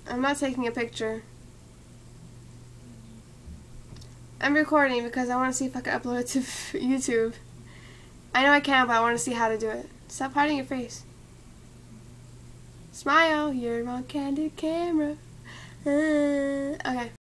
I'm not taking a picture. I'm recording because I want to see if I can upload it to YouTube. I know I can, but I want to see how to do it. Stop hiding your face. Smile, you're on candid camera. Okay.